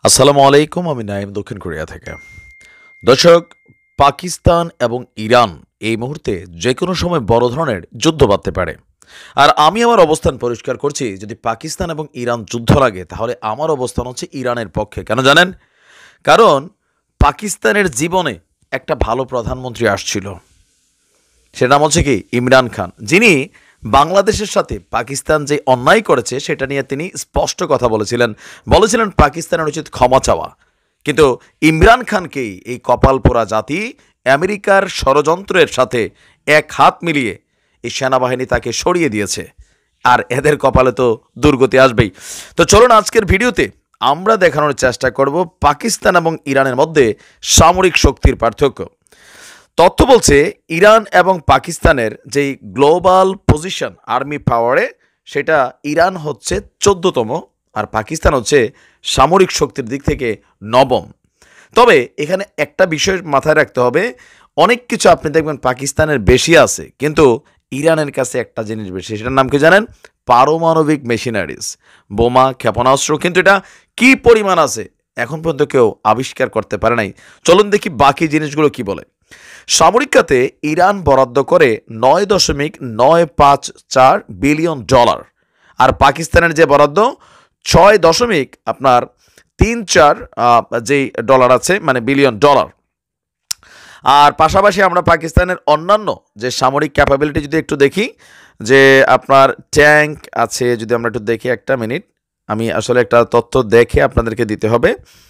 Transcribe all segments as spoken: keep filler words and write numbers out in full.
আসসালামু আলাইকুম। আমি নাইম দক্ষিণ কোরিয়া থেকে। দর্শক, পাকিস্তান এবং ইরান এই মুহূর্তে যে কোনো সময় বড় ধরনের যুদ্ধ বাঁধতে পারে। আর আমি আমার অবস্থান পরিষ্কার করছি, যদি পাকিস্তান এবং ইরান যুদ্ধ লাগে তাহলে আমার অবস্থান হচ্ছে ইরানের পক্ষে। কেন জানেন? কারণ পাকিস্তানের জীবনে একটা ভালো প্রধানমন্ত্রী আসছিল, সেটা নাম হচ্ছে কি ইমরান খান, যিনি বাংলাদেশের সাথে পাকিস্তান যে অন্যায় করেছে সেটা নিয়ে তিনি স্পষ্ট কথা বলেছিলেন। বলেছিলেন পাকিস্তানের উচিত ক্ষমা চাওয়া। কিন্তু ইমরান খানকেই এই কপাল পোড়া জাতি আমেরিকার ষড়যন্ত্রের সাথে এক হাত মিলিয়ে এই সেনাবাহিনী তাকে সরিয়ে দিয়েছে। আর এদের কপালে তো দুর্গতি আসবেই। তো চলুন আজকের ভিডিওতে আমরা দেখানোর চেষ্টা করব পাকিস্তান এবং ইরানের মধ্যে সামরিক শক্তির পার্থক্য। তথ্য বলছে ইরান এবং পাকিস্তানের যেই গ্লোবাল পজিশন আর্মি পাওয়ারে, সেটা ইরান হচ্ছে চোদ্দতম আর পাকিস্তান হচ্ছে সামরিক শক্তির দিক থেকে নবম। তবে এখানে একটা বিষয় মাথায় রাখতে হবে, অনেক কিছু আপনি দেখবেন পাকিস্তানের বেশি আছে, কিন্তু ইরানের কাছে একটা জিনিস বেশি, সেটার নাম কি জানেন? পারমাণবিক মেশিনারিজ, বোমা, ক্ষেপণাস্ত্র। কিন্তু এটা কি পরিমাণ আছে এখন পর্যন্ত কেউ আবিষ্কার করতে পারে নাই। চলুন দেখি বাকি জিনিসগুলো কি বলে। সামরিক খাতে ইরান বরাদ্দ করে নয় দশমিক নয় পাঁচ চার বিলিয়ন ডলার, আর পাকিস্তানের যে বরাদ্দ ছয় দশমিক আপনার তিন চার যেই ডলার আছে, মানে বিলিয়ন ডলার। আর পাশাপাশি আমরা পাকিস্তানের অন্যান্য যে সামরিক ক্যাপাবিলিটি যদি একটু দেখি, যে আপনার ট্যাঙ্ক আছে, যদি আমরা একটু দেখি, একটা মিনিট, আমি আসলে একটা তথ্য দেখে আপনাদেরকে দিতে হবে।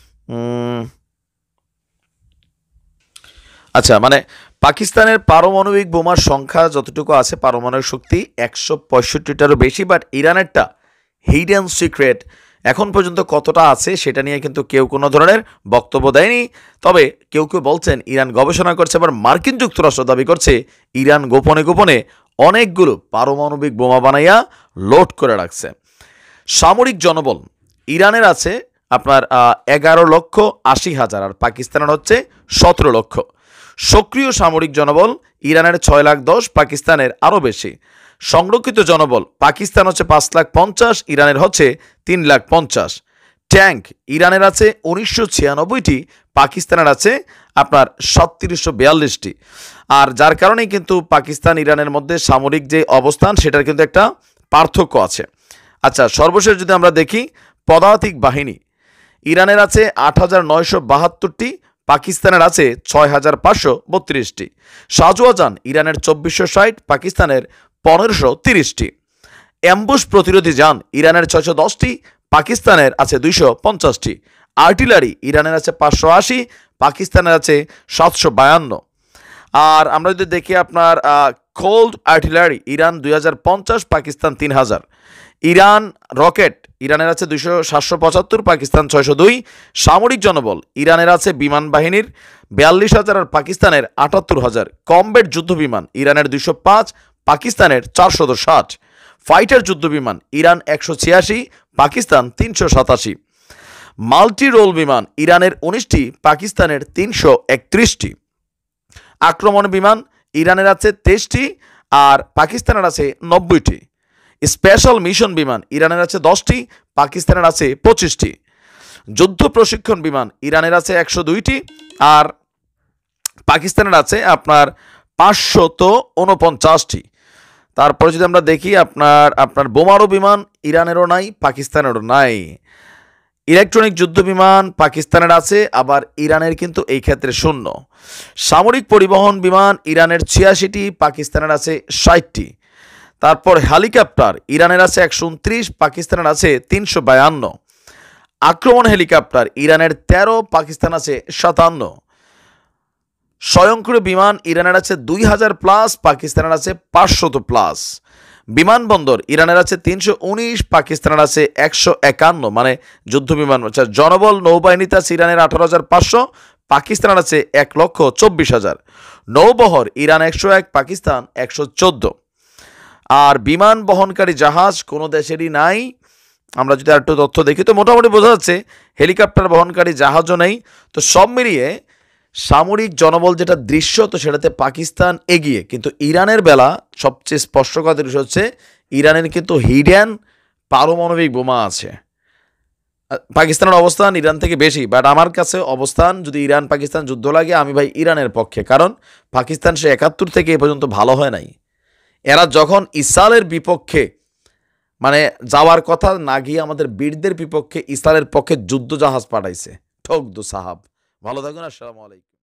আচ্ছা, মানে পাকিস্তানের পারমাণবিক বোমার সংখ্যা যতটুকু আছে, পারমাণবিক শক্তি একশো পঁয়ষট্টিটারও বেশি। বাট ইরানেরটা হিডেন সিক্রেট, এখন পর্যন্ত কতটা আছে সেটা নিয়ে কিন্তু কেউ কোনো ধরনের বক্তব্য দেয়নি। তবে কেউ কেউ বলছেন ইরান গবেষণা করছে, আবার মার্কিন যুক্তরাষ্ট্র দাবি করছে ইরান গোপনে গোপনে অনেকগুলো পারমাণবিক বোমা বানাইয়া লোড করে রাখছে। সামরিক জনবল ইরানের আছে আপনার এগারো লক্ষ আশি হাজার, আর পাকিস্তানের হচ্ছে সতেরো লক্ষ। সক্রিয় সামরিক জনবল ইরানের ছয় লাখ দশ, পাকিস্তানের আরও বেশি। সংরক্ষিত জনবল পাকিস্তান হচ্ছে পাঁচ লাখ পঞ্চাশ, ইরানের হচ্ছে তিন লাখ পঞ্চাশ। ট্যাঙ্ক ইরানের আছে উনিশশো ছিয়ানব্বইটি, পাকিস্তানের আছে আপনার সাতত্রিশশো বিয়াল্লিশটি। আর যার কারণেই কিন্তু পাকিস্তান ইরানের মধ্যে সামরিক যে অবস্থান সেটার কিন্তু একটা পার্থক্য আছে। আচ্ছা, সর্বশেষ যদি আমরা দেখি পদাতিক বাহিনী, ইরানের আছে আট হাজার নয়শো বাহাত্তরটি, পাকিস্তানের আছে ছয় হাজার পাঁচশো বত্রিশটি। শাহজাহান ইরানের চব্বিশশো ষাট, পাকিস্তানের পনেরোশো তিরিশটি। অ্যাম্বুশ প্রতিরোধী যান ইরানের ছয়শো দশটি, পাকিস্তানের আছে দুইশো পঞ্চাশটি। আর্টিলারি ইরানের আছে পাঁচশো আশি, পাকিস্তানের আছে সাতশো বায়ান্ন। আর আমরা যদি দেখি আপনার কোল্ড আর্টিলারি ইরান দুই হাজার পঞ্চাশ, পাকিস্তান তিন হাজার। ইরান রকেট ইরানের আছে দুইশো সাতশো পঁচাত্তর, পাকিস্তান ছয়শো দুই। সামরিক জনবল ইরানের আছে বিমান বাহিনীর বিয়াল্লিশ হাজার, আর পাকিস্তানের আটাত্তর হাজার। কমব্যাট যুদ্ধ বিমান ইরানের দুইশো পাঁচ, পাকিস্তানের চারশো ষাট। ফাইটার যুদ্ধ বিমান ইরান একশো ছিয়াশি, পাকিস্তান তিনশো সাতাশি। মাল্টি রোল বিমান ইরানের উনিশটি, পাকিস্তানের তিনশো একত্রিশটি। আক্রমণ বিমান ইরানের আছে তেইশটি, আর পাকিস্তানের আছে নব্বইটি। স্পেশাল মিশন বিমান ইরানের আছে দশটি, পাকিস্তানের আছে পঁচিশটি। যুদ্ধ প্রশিক্ষণ বিমান ইরানের আছে একশো দুইটি, আর পাকিস্তানের আছে আপনার পাঁচশত উনপঞ্চাশটি। তারপরে যদি আমরা দেখি আপনার আপনার বোমারু বিমান ইরানেরও নাই, পাকিস্তানেরও নাই। ইলেকট্রনিক যুদ্ধ বিমান পাকিস্তানের আছে, আবার ইরানের কিন্তু এই ক্ষেত্রে শূন্য। সামরিক পরিবহন বিমান ইরানের ছিয়াশিটি, পাকিস্তানের আছে ষাটটি। তারপর হেলিকপ্টার ইরানের আছে একশো উনত্রিশ, পাকিস্তানের আছে তিনশো বায়ান্ন। আক্রমণ হেলিকপ্টার ইরানের তেরো, পাকিস্তান আছে সাতান্ন। স্বয়ংক্রিয় বিমান ইরানের আছে দুই হাজার প্লাস, পাকিস্তানের আছে পাঁচশত প্লাস। বিমানবন্দর ইরানের আছে তিনশো উনিশ, পাকিস্তানের আছে একশো একান্ন, মানে যুদ্ধ বিমান। আচ্ছা, জনবল নৌবাহিনীতে আছে ইরানের আঠারো হাজার পাঁচশো, পাকিস্তানের আছে এক লক্ষ চব্বিশ হাজার। নৌবহর ইরান একশো এক, পাকিস্তান একশো চোদ্দ। আর বিমান বহনকারী জাহাজ কোনো দেশেরই নাই। আমরা যদি আর একটু তথ্য দেখি তো মোটামুটি বোঝা যাচ্ছে হেলিকপ্টার বহনকারী জাহাজও নেই। তো সব মিলিয়ে সামরিক জনবল যেটা দৃশ্য, তো সেটাতে পাকিস্তান এগিয়ে। কিন্তু ইরানের বেলা সবচেয়ে স্পষ্টকর দৃশ্য হচ্ছে ইরানের কিন্তু হিডেন পারমাণবিক বোমা আছে। পাকিস্তানের অবস্থান ইরান থেকে বেশি, বাট আমার কাছে অবস্থান যদি ইরান পাকিস্তান যুদ্ধ লাগে আমি ভাই ইরানের পক্ষে। কারণ পাকিস্তান সে একাত্তর থেকে এ পর্যন্ত ভালো হয় নাই। এরা যখন ইসরায়েলের বিপক্ষে মানে যাওয়ার কথা না গিয়ে আমাদের বীরদের বিপক্ষে ইসরায়েলের পক্ষে যুদ্ধ জাহাজ পাঠাইছে। ঠক দু সাহাব। ভালো থাকুন, আসসালামু আলাইকুম।